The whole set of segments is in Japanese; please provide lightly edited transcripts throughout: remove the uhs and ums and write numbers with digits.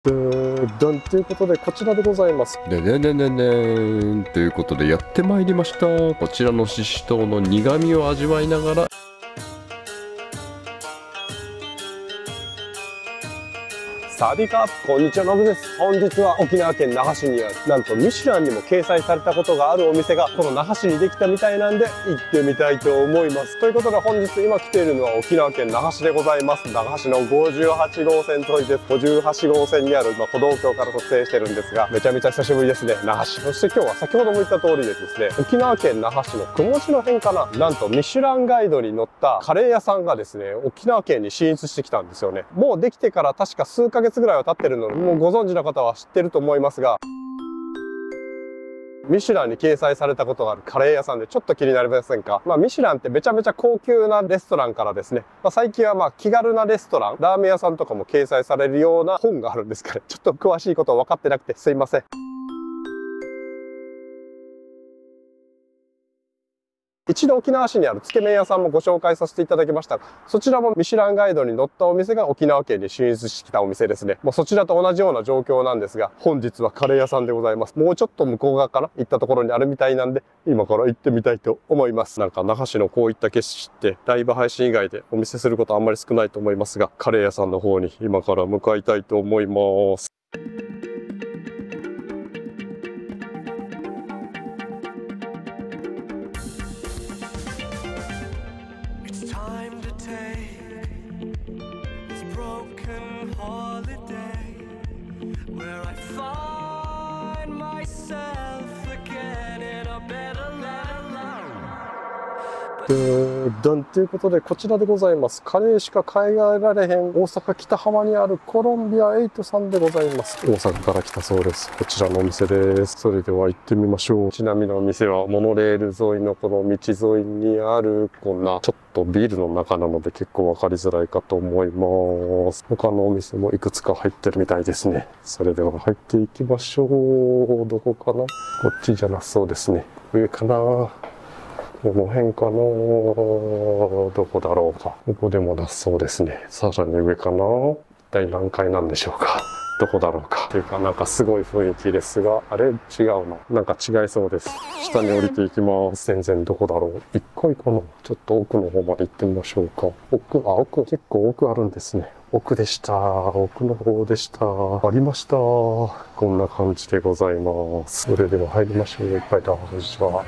ということでこちらでございます。ということでやってまいりました。こちらのししとうの苦味を味わいながらサワディーカー、こんにちは、ノブです。本日は沖縄県那覇市にある、なんとミシュランにも掲載されたことがあるお店がこの那覇市にできたみたいなんで行ってみたいと思います。ということで本日今来ているのは沖縄県那覇市でございます。那覇市の58号線沿いです。58号線にある、歩道橋から撮影してるんですが、めちゃめちゃ久しぶりですね、那覇市。そして今日は先ほども言った通りでですね、沖縄県那覇市の雲市の辺かな、なんとミシュランガイドに載ったカレー屋さんがですね、沖縄県に進出してきたんですよね。もうできてから確か数ヶ月ぐらいは経ってるので、もうご存知の方は知ってると思いますが、ミシュランに掲載されたことがあるカレー屋さんでちょっと気になりませんか？ミシュランってめちゃめちゃ高級なレストランからですね、最近は気軽なレストラン、ラーメン屋さんとかも掲載されるような本があるんですかね。ちょっと詳しいこと分かってなくてすいません。一度沖縄市にあるつけ麺屋さんもご紹介させていただきましたが、そちらもミシュランガイドに載ったお店が沖縄県に進出してきたお店ですね。もうそちらと同じような状況なんですが、本日はカレー屋さんでございます。もうちょっと向こう側かな、行ったところにあるみたいなんで、今から行ってみたいと思います。なんか那覇市のこういった景色ってライブ配信以外でお見せすることあんまり少ないと思いますが、カレー屋さんの方に今から向かいたいと思います。ということでこちらでございます。カレーしか買い替えられへん大阪北浜にあるコロンビア8さんでございます。大阪から来たそうです。こちらのお店です。それでは行ってみましょう。ちなみにお店はモノレール沿いのこの道沿いにあるこんなちょっとビルの中なので結構わかりづらいかと思います。他のお店もいくつか入ってるみたいですね。それでは入っていきましょう。どこかな？こっちじゃなそうですね。上かな？この辺かな、どこだろうか。ここでもだそうですね。さらに上かな、一体何階なんでしょうか。どこだろうか。というかなんかすごい雰囲気ですが、あれ違うな。なんか違いそうです。下に降りていきます。全然どこだろう。一階かな。ちょっと奥の方まで行ってみましょうか。奥、結構奥あるんですね。奥でした。奥の方でした。ありました。こんな感じでございます。それでは入りましょう。いっぱいだ。こんにちは。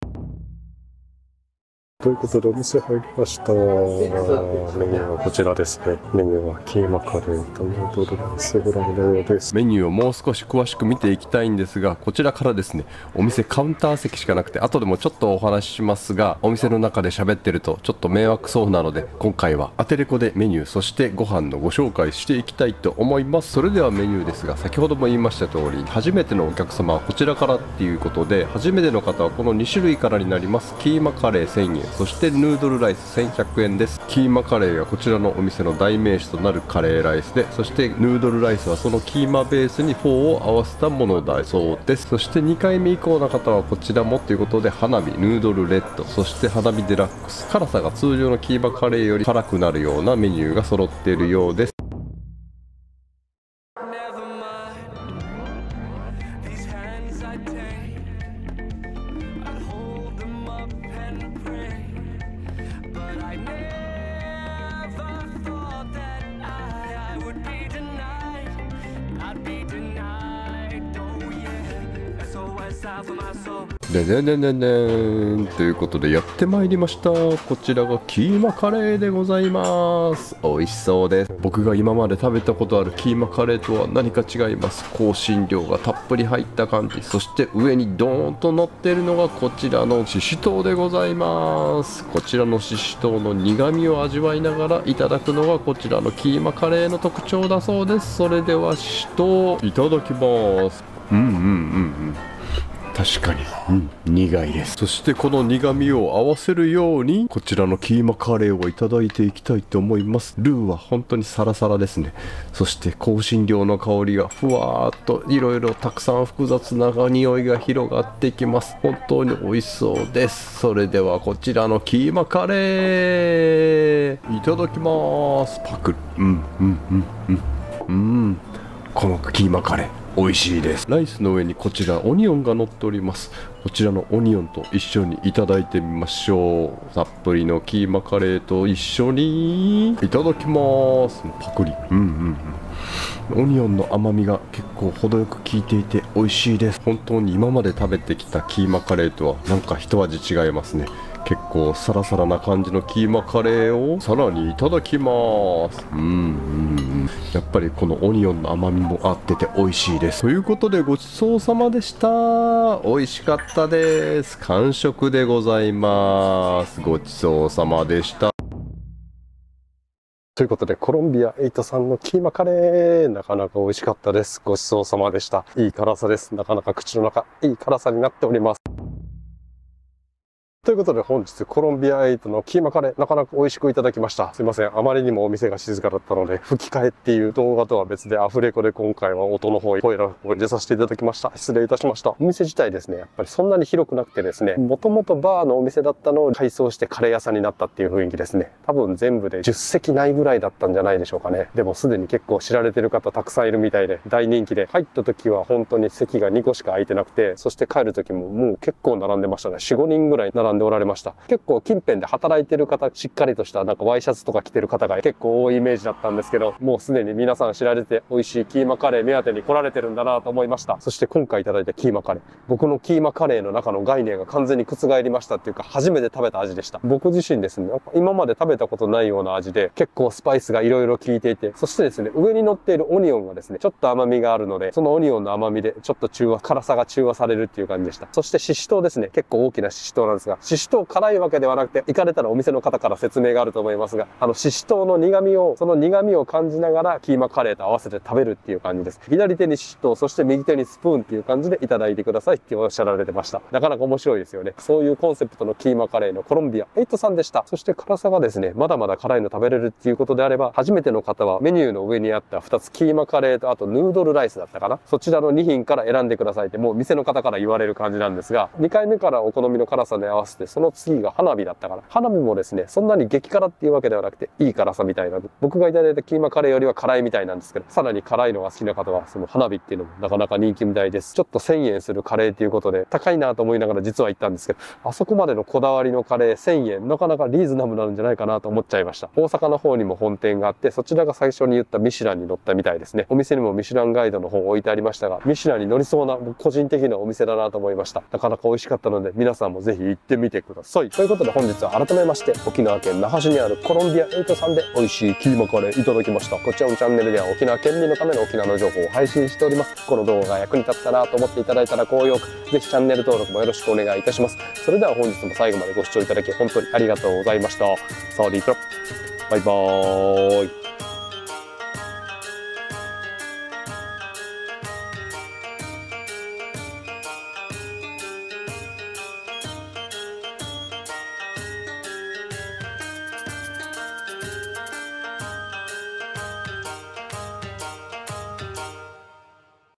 ということでお店入りました。メニューはこちらですね。メニューはキーマカレーとヌードルライスぐらいのようです。メニューをもう少し詳しく見ていきたいんですが、こちらからですね、お店カウンター席しかなくて、後でもちょっとお話ししますが、お店の中で喋ってるとちょっと迷惑そうなので、今回はアテレコでメニュー、そしてご飯のご紹介していきたいと思います。それではメニューですが、先ほども言いました通り、初めてのお客様はこちらからっていうことで、初めての方はこの2種類からになります。キーマカレー1000円、そしてヌードルライス1100円です。キーマカレーがこちらのお店の代名詞となるカレーライスで、そしてヌードルライスはそのキーマベースにフォーを合わせたものだそうです。そして2回目以降の方はこちらもということで、花火ヌードルレッド、そして花火デラックス、辛さが通常のキーマカレーより辛くなるようなメニューが揃っているようです。ということでやってまいりました。こちらがキーマカレーでございます。美味しそうです。僕が今まで食べたことあるキーマカレーとは何か違います。香辛料がたっぷり入った感じ、そして上にドーンと乗っているのがこちらのししとうでございます。こちらのししとうの苦味を味わいながらいただくのがこちらのキーマカレーの特徴だそうです。それではししとういただきます。確かに、苦いです。そしてこの苦味を合わせるようにこちらのキーマカレーをいただいていきたいと思います。ルーは本当にサラサラですね。そして香辛料の香りがふわーっといろいろたくさん複雑な匂いが広がってきます。本当に美味しそうです。それではこちらのキーマカレーいただきます。パクッ。 このキーマカレー美味しいです。ライスの上にこちらオニオンが乗っております。こちらのオニオンと一緒にいただいてみましょう。たっぷりのキーマカレーと一緒にいただきます。パクリ。オニオンの甘みが結構程よく効いていて美味しいです。本当に今まで食べてきたキーマカレーとはなんか一味違いますね。結構サラサラな感じのキーマカレーをさらにいただきます。やっぱりこのオニオンの甘みも合ってて美味しいです。ということでごちそうさまでした。美味しかったです。完食でございます。ごちそうさまでした。ということで、コロンビア8さんのキーマカレー、なかなか美味しかったです。ごちそうさまでした。いい辛さです。なかなか口の中、いい辛さになっております。ということで本日コロンビア8のキーマカレーなかなか美味しくいただきました。すいません。あまりにもお店が静かだったので吹き替えっていう動画とは別でアフレコで今回は音の方、声の方に出させていただきました。失礼いたしました。お店自体ですね、やっぱりそんなに広くなくてですね、もともとバーのお店だったのを改装してカレー屋さんになったっていう雰囲気ですね。多分全部で10席ないぐらいだったんじゃないでしょうかね。でもすでに結構知られてる方たくさんいるみたいで大人気で、入った時は本当に席が2個しか空いてなくて、そして帰る時ももう結構並んでましたね。4、5人ぐらい並んでおられました。結構近辺で働いてる方、しっかりとしたなんかワイシャツとか着てる方が結構多いイメージだったんですけど、もうすでに皆さん知られて美味しいキーマカレー目当てに来られてるんだなと思いました。そして今回いただいたキーマカレー、僕のキーマカレーの中の概念が完全に覆りましたっていうか、初めて食べた味でした。僕自身ですね、今まで食べたことないような味で、結構スパイスがいろいろ効いていて、そしてですね、上に乗っているオニオンがですね、ちょっと甘みがあるので、そのオニオンの甘みでちょっと辛さが中和されるっていう感じでした。そしてシシトウですね、結構大きなシシトウなんですが、シシトウ辛いわけではなくて、行かれたらお店の方から説明があると思いますが、シシトウの苦味を、その苦味を感じながらキーマカレーと合わせて食べるっていう感じです。左手にシシトウ、そして右手にスプーンっていう感じでいただいてくださいっておっしゃられてました。なかなか面白いですよね。そういうコンセプトのキーマカレーのコロンビア8さんでした。そして辛さがですね、まだまだ辛いの食べれるっていうことであれば、初めての方はメニューの上にあった2つキーマカレーとあとヌードルライスだったかな。そちらの2品から選んでくださいってもう店の方から言われる感じなんですが、2回目からお好みの辛さに合わせて、その次が花火だったから。花火もですね、そんなに激辛っていうわけではなくて、いい辛さみたいな。僕がいただいたキーマカレーよりは辛いみたいなんですけど、さらに辛いのが好きな方は、その花火っていうのもなかなか人気みたいです。ちょっと1000円するカレーっていうことで、高いなと思いながら実は行ったんですけど、あそこまでのこだわりのカレー1000円、なかなかリーズナブルなんじゃないかなと思っちゃいました。大阪の方にも本店があって、そちらが最初に言ったミシュランに載ったみたいですね。お店にもミシュランガイドの本置いてありましたが、ミシュランに乗りそうな個人的なお店だなと思いました。なかなか美味しかったので、皆さんもぜひ行ってみてください。ということで本日は改めまして、沖縄県那覇市にあるコロンビア8さんで美味しいキーマカレーいただきました。こちらのチャンネルでは沖縄県民のための沖縄の情報を配信しております。この動画が役に立ったなと思っていただいたら高評価、ぜひチャンネル登録もよろしくお願いいたします。それでは本日も最後までご視聴いただき本当にありがとうございました。サワディープラ、バイバーイ。